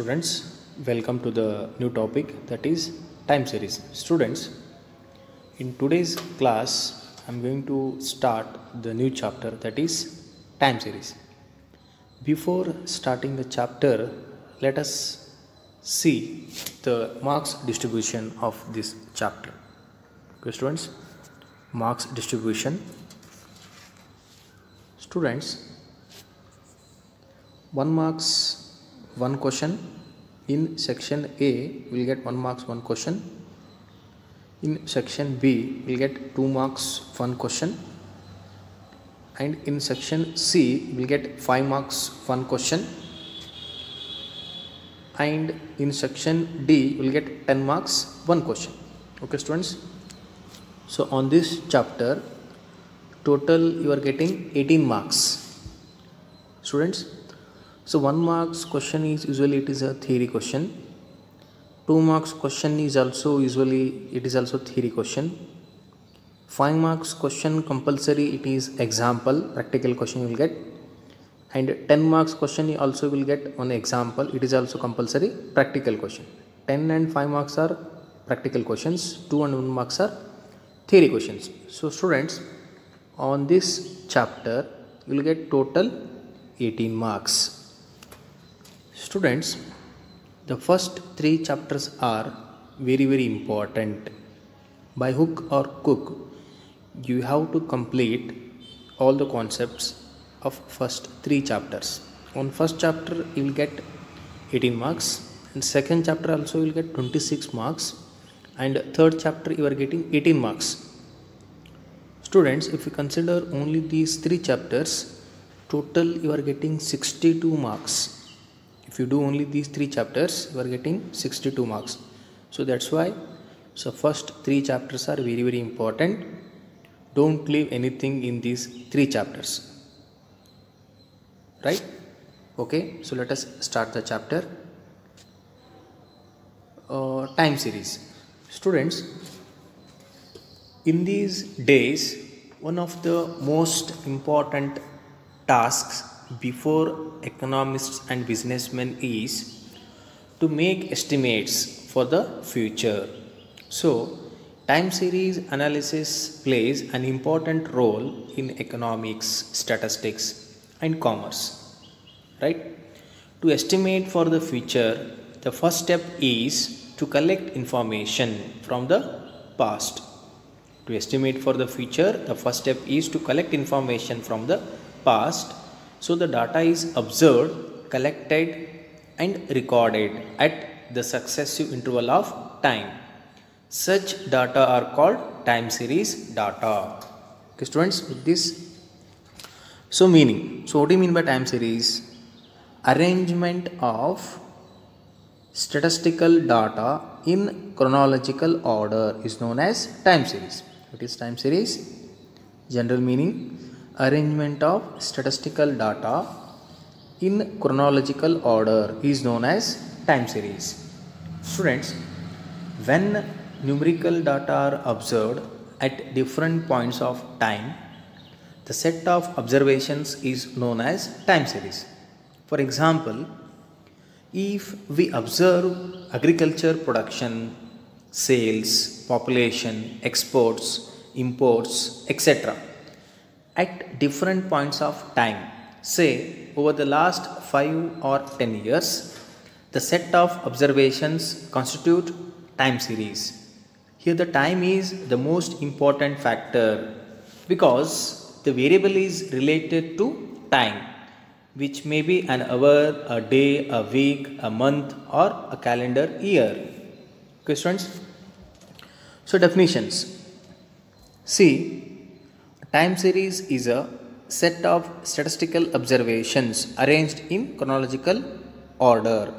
students, welcome to the new topic, that is time series. Students, in today's class I am going to start the new chapter, that is time series. Before starting the chapter, let us see the marks distribution of this chapter. Okay students, marks distribution. Students, 1 marks 1 question. In section A will get 1 marks 1 question. In section B will get 2 marks 1 question, and in section C will get 5 marks 1 question, and in section D will get 10 marks 1 question. Okay students, so on this chapter total you are getting 18 marks. Students, so 1 marks question is usually it is a theory question. 2 marks question is also usually it is also theory question. 5 marks question compulsory it is example, practical question you will get, and 10 marks question you also will get on example, it is also compulsory practical question. 10 and 5 marks are practical questions, 2 and 1 marks are theory questions. So students, on this chapter you will get total 18 marks. Students, the first 3 chapters are very important. By hook or crook, you have to complete all the concepts of first 3 chapters. On first chapter you will get 18 marks, and second chapter also you will get 26 marks, and third chapter you are getting 18 marks. Students, if you consider only these 3 chapters, total you are getting 62 marks. If you do only these 3 chapters, you are getting 62 marks. So that's why first 3 chapters are very important. Don't leave anything in these 3 chapters. Right? Okay, so let us start the chapter. Time series. Students, in these days, one of the most important tasks before economists and businessmen is to make estimates for the future. So, time series analysis plays an important role in economics, statistics, and commerce. Right? To estimate for the future, the first step is to collect information from the past. To estimate for the future, the first step is to collect information from the past. So the data is observed, collected, and recorded at the successive interval of time. Such data are called time series data. Okay students, with this, so meaning, so what do you mean by time series? Arrangement of statistical data in chronological order is known as time series. What is time series? General meaning, arrangement of statistical data in chronological order is known as time series. Students, when numerical data are observed at different points of time, the set of observations is known as time series. For example, if we observe agriculture production, sales, population, exports, imports, etc. at different points of time, say over the last 5 or 10 years, the set of observations constitute time series. Here the time is the most important factor because the variable is related to time, which may be an hour, a day, a week, a month, or a calendar year. Questions? So definitions. See, time series is a set of statistical observations arranged in chronological order.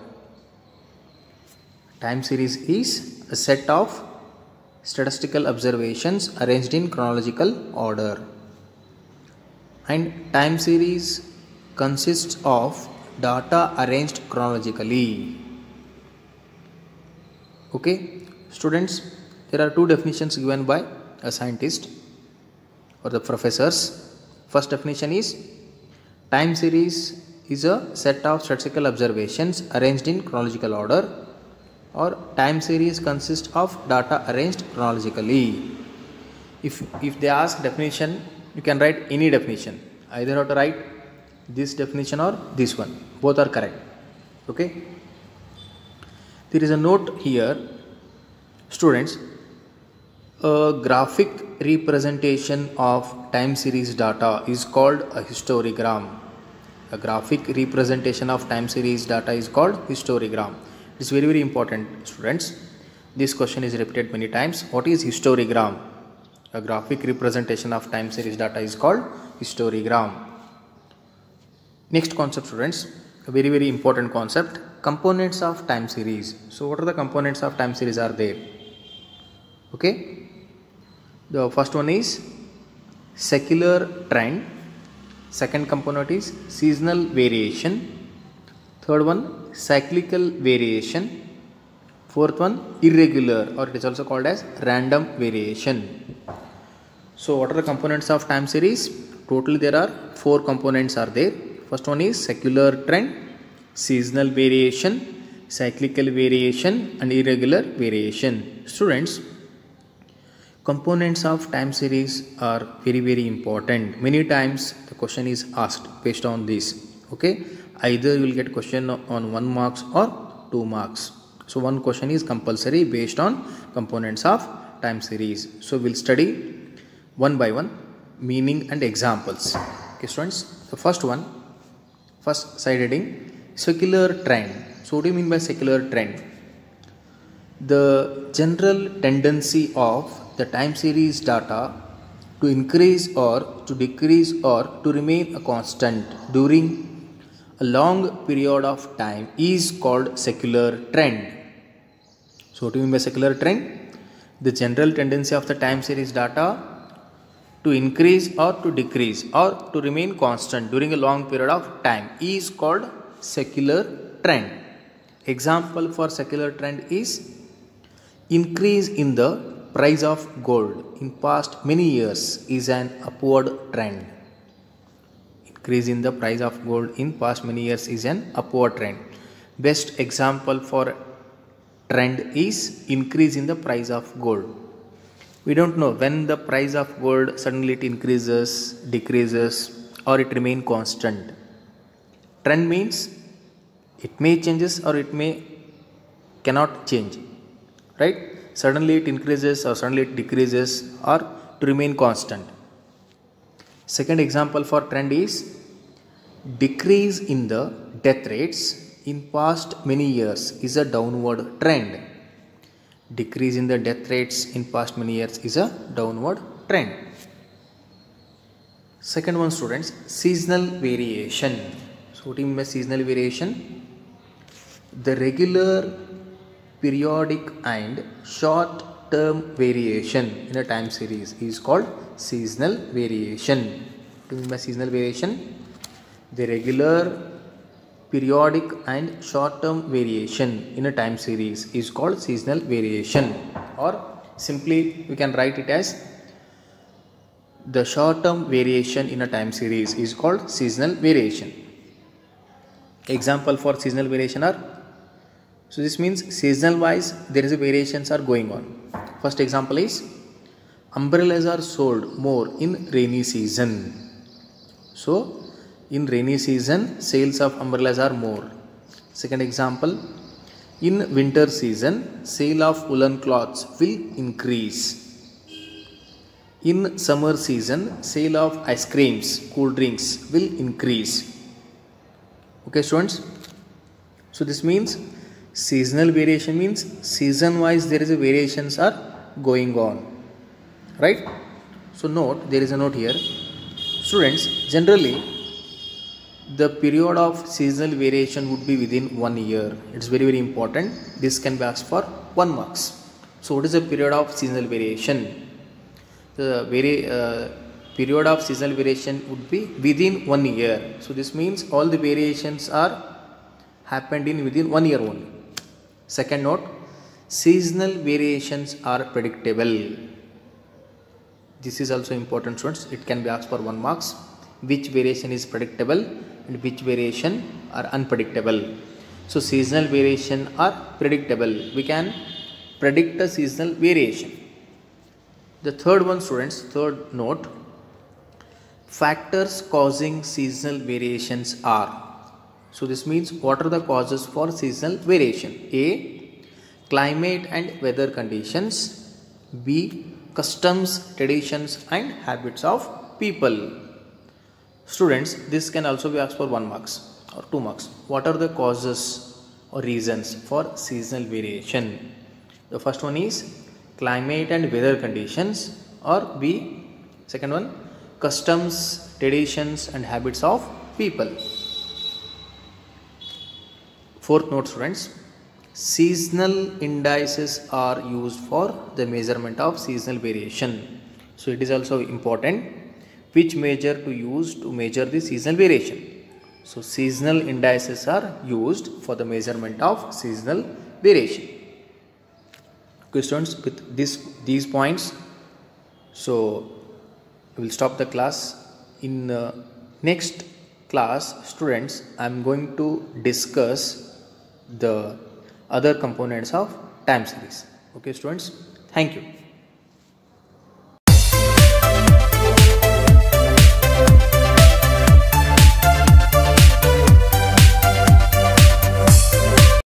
Time series is a set of statistical observations arranged in chronological order. And time series consists of data arranged chronologically. Okay, students, there are 2 definitions given by a scientist or the professors. First definition is time series is a set of statistical observations arranged in chronological order, or time series consists of data arranged chronologically. If they ask definition, you can write any definition. Either have to write this definition or this one. Both are correct. Okay. There is a note here, students. A graphic representation of time series data is called a histogram. A graphic representation of time series data is called histogram. It is very, very important, students. This question is repeated many times. What is histogram? A graphic representation of time series data is called histogram. Next concept, students, a very, very important concept, components of time series. So what are the components of time series are there? Okay. The first one is secular trend. Second component is seasonal variation. Third one, cyclical variation. Fourth one, irregular, or it is also called as random variation. So what are the components of time series? Totally there are 4 components are there. First one is secular trend, seasonal variation, cyclical variation and irregular variation. Students, components of time series are very, very important. Many times the question is asked based on this. Okay, either you will get question on 1 marks or 2 marks. So one question is compulsory based on components of time series. So we'll study one by one meaning and examples. Okay, students, the first one, first side heading, secular trend. So what do you mean by secular trend? The general tendency of the time series data to increase or to decrease or to remain a constant during a long period of time is called secular trend. So what do you mean by secular trend? The general tendency of the time series data to increase or to decrease or to remain constant during a long period of time is called secular trend. Example for secular trend is increase in the price of gold in past many years is an upward trend. Increase in the price of gold in past many years is an upward trend. Best example for trend is increase in the price of gold. We don't know when the price of gold suddenly it increases, decreases, or it remain constant. Trend means it may changes or it may cannot change, right? Suddenly it increases or suddenly it decreases or to remain constant. Second example for trend is decrease in the death rates in past many years is a downward trend. Decrease in the death rates in past many years is a downward trend. Second one, students, seasonal variation. So what do you mean by seasonal variation? The regular, periodic and short term variation in a time series is called seasonal variation. What do you mean by seasonal variation? The regular, periodic and short term variation in a time series is called seasonal variation, or simply we can write it as the short term variation in a time series is called seasonal variation. Example for seasonal variation are, so this means seasonal wise there is a variations are going on. First example is umbrellas are sold more in rainy season. So in rainy season sales of umbrellas are more. Second example, in winter season sale of woolen cloths will increase. In summer season sale of ice creams, cool drinks will increase. Okay, students, so this means seasonal variation means season wise there is a variations are going on, right? So note, there is a note here, students, generally the period of seasonal variation would be within 1 year. It's very, very important. This can be asked for 1 marks. So what is the period of seasonal variation? The period of seasonal variation would be within 1 year. So this means all the variations are happened in within 1 year only. Second note, seasonal variations are predictable. This is also important, students. It can be asked for 1 marks. which variation is predictable and which variation are unpredictable. So seasonal variation are predictable. We can predict a seasonal variation. The third one, students, third note, factors causing seasonal variations are. So this means what are the causes for seasonal variation? A, climate and weather conditions. B, customs, traditions and habits of people. Students, this can also be asked for 1 marks or 2 marks. What are the causes or reasons for seasonal variation? The first one is climate and weather conditions, or B, second one, customs, traditions and habits of people. Fourth note, students, seasonal indices are used for the measurement of seasonal variation. So it is also important which measure to use to measure the seasonal variation. So seasonal indices are used for the measurement of seasonal variation. Okay, students, with these points, so we will stop the class. In next class, students, I am going to discuss the other components of time series. Okay, students, thank you.